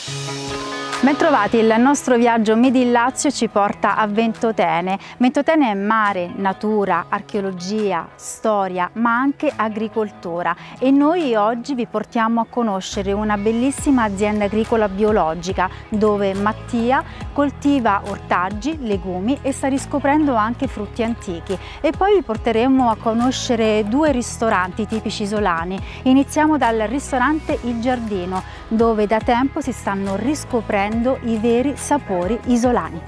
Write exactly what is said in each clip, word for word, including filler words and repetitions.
Bentrovati, il nostro viaggio Made in Lazio ci porta a Ventotene. Ventotene è mare, natura, archeologia, storia, ma anche agricoltura e noi oggi vi portiamo a conoscere una bellissima azienda agricola biologica dove Mattia coltiva ortaggi, legumi e sta riscoprendo anche frutti antichi. E poi vi porteremo a conoscere due ristoranti tipici isolani. Iniziamo dal ristorante Il Giardino, dove da tempo si stanno riscoprendo i veri sapori isolani.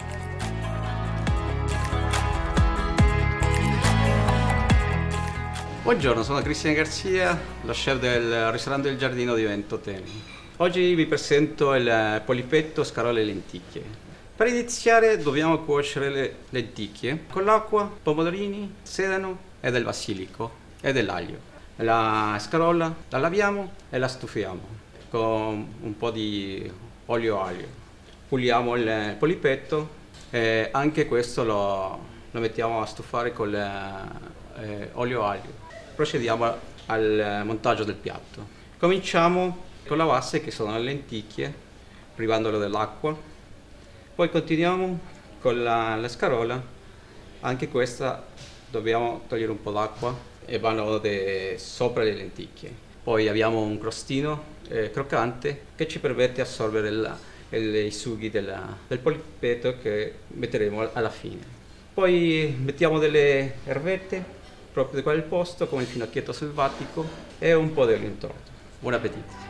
Buongiorno, sono Cristian Garzia, lo chef del ristorante Il Giardino di Ventotene. Oggi vi presento il polipetto, scarole e lenticchie. Per iniziare dobbiamo cuocere le lenticchie con l'acqua, pomodorini, sedano e del basilico e dell'aglio. La scarola la laviamo e la stufiamo con un po' di olio aglio. Puliamo il polipetto e anche questo lo, lo mettiamo a stufare con eh, olio aglio. Procediamo al montaggio del piatto. Cominciamo con la base, che sono le lenticchie, privandolo dell'acqua. Poi continuiamo con la, la scarola. Anche questa dobbiamo togliere un po' d'acqua e vanno de, sopra le lenticchie. Poi abbiamo un crostino eh, croccante che ci permette di assorbire la, il, i sughi della, del polipetto che metteremo alla fine. Poi mettiamo delle erbette proprio di quel posto, come il finocchietto selvatico e un po' di olio intorno. Buon appetito!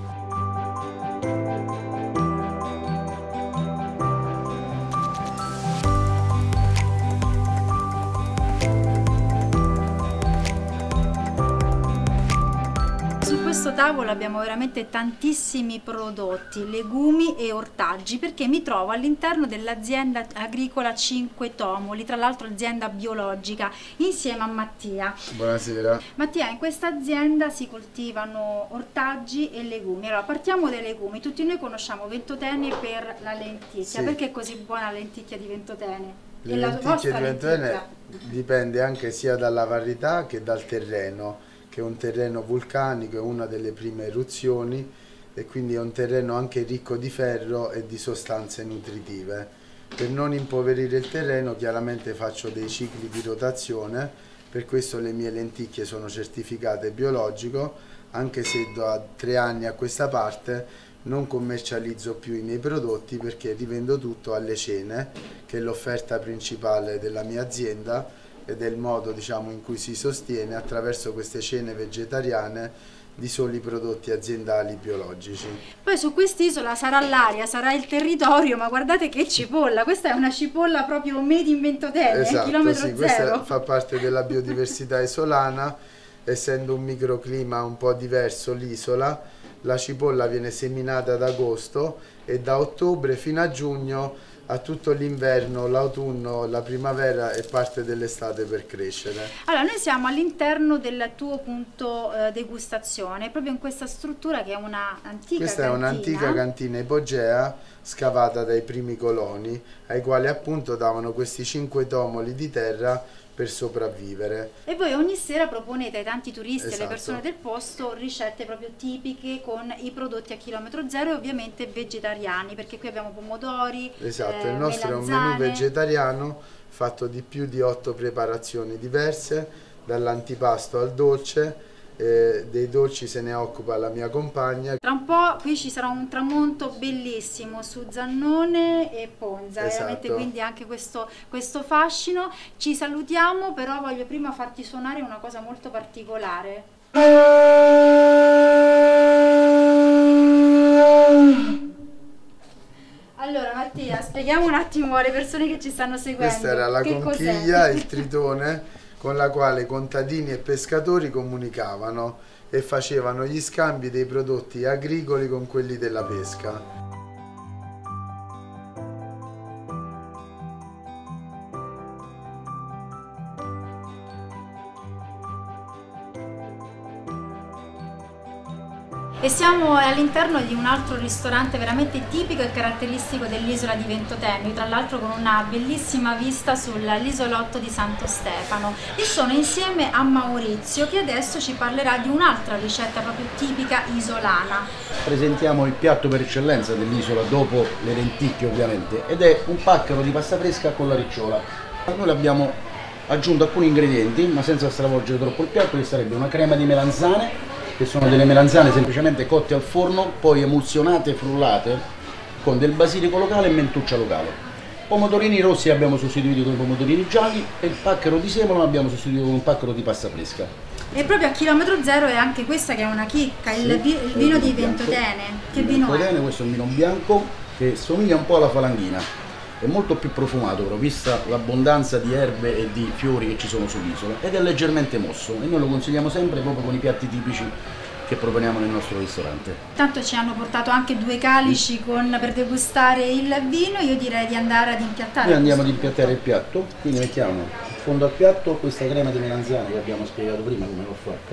Su questo tavolo abbiamo veramente tantissimi prodotti, legumi e ortaggi, perché mi trovo all'interno dell'azienda agricola Cinque Tomoli, tra l'altro azienda biologica, insieme a Mattia. Buonasera. Mattia, in questa azienda si coltivano ortaggi e legumi. Allora, partiamo dai legumi. Tutti noi conosciamo Ventotene per la lenticchia. Sì. Perché è così buona la lenticchia di Ventotene? Le lenticchie di Ventotene dipende anche sia dalla varietà che dal terreno, che è un terreno vulcanico, è una delle prime eruzioni e quindi è un terreno anche ricco di ferro e di sostanze nutritive. Per non impoverire il terreno chiaramente faccio dei cicli di rotazione, per questo le mie lenticchie sono certificate biologico, anche se da tre anni a questa parte non commercializzo più i miei prodotti perché rivendo tutto alle cene, che è l'offerta principale della mia azienda ed è il modo, diciamo, in cui si sostiene attraverso queste cene vegetariane di soli prodotti aziendali biologici. Poi su quest'isola sarà l'aria, sarà il territorio, ma guardate che cipolla, questa è una cipolla proprio made in Ventotene, esatto, chilometro sì, zero. Questa fa parte della biodiversità isolana, essendo un microclima un po' diverso l'isola, la cipolla viene seminata ad agosto e da ottobre fino a giugno a tutto l'inverno, l'autunno, la primavera e parte dell'estate per crescere. Allora, noi siamo all'interno del tuo punto eh, degustazione, proprio in questa struttura che è una antica Questa cantina. è un'antica cantina ipogea scavata dai primi coloni, ai quali appunto davano questi cinque tomoli di terra per sopravvivere. E voi ogni sera proponete ai tanti turisti e esatto. alle persone del posto ricette proprio tipiche con i prodotti a chilometro zero e ovviamente vegetariani, perché qui abbiamo pomodori, esatto, eh, il nostro melanzane. È un menù vegetariano fatto di più di otto preparazioni diverse, dall'antipasto al dolce. Eh, dei dolci se ne occupa la mia compagna. Tra un po' qui ci sarà un tramonto bellissimo su Zannone e Ponza, esatto. Veramente, quindi anche questo, questo fascino. Ci salutiamo, però voglio prima farti suonare una cosa molto particolare. Allora Mattia, spieghiamo un attimo alle persone che ci stanno seguendo. Questa era la che conchiglia, il tritone con la quale contadini e pescatori comunicavano e facevano gli scambi dei prodotti agricoli con quelli della pesca. E siamo all'interno di un altro ristorante veramente tipico e caratteristico dell'isola di Ventotene, tra l'altro con una bellissima vista sull'isolotto di Santo Stefano. E sono insieme a Maurizio che adesso ci parlerà di un'altra ricetta proprio tipica isolana. Presentiamo il piatto per eccellenza dell'isola dopo le lenticchie ovviamente, ed è un pacchero di pasta fresca con la ricciola. Noi abbiamo aggiunto alcuni ingredienti ma senza stravolgere troppo il piatto, che sarebbe una crema di melanzane, che sono delle melanzane semplicemente cotte al forno, poi emulsionate e frullate con del basilico locale e mentuccia locale. Pomodorini rossi abbiamo sostituito con i pomodorini gialli e il pacchero di semola abbiamo sostituito con un pacchero di pasta fresca. E proprio a chilometro zero è anche questa che è una chicca, sì, il, vi il vino di bianco. Ventotene. Che il vino Ventotene, è? Questo è un vino bianco che somiglia un po' alla falanghina. È molto più profumato però, vista l'abbondanza di erbe e di fiori che ci sono sull'isola, ed è leggermente mosso e noi lo consigliamo sempre proprio con i piatti tipici che proponiamo nel nostro ristorante. Tanto ci hanno portato anche due calici sì. con, per degustare il vino, io direi di andare ad impiattare. Noi andiamo ad impiattare il piatto, quindi mettiamo in fondo al piatto questa crema di melanzane che abbiamo spiegato prima come l'ho fatta,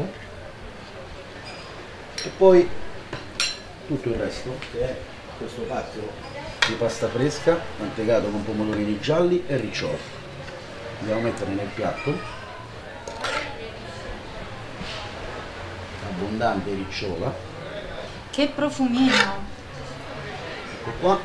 e poi tutto il resto, che è questo pacchero di pasta fresca mantecato con pomodorini gialli e ricciola. Andiamo a mettere nel piatto abbondante ricciola. Che profumino! Ecco qua.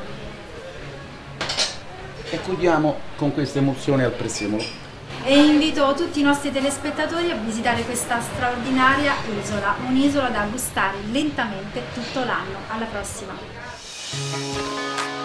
E chiudiamo con questa emulsione al prezzemolo. E invito tutti i nostri telespettatori a visitare questa straordinaria isola, un'isola da gustare lentamente tutto l'anno. Alla prossima!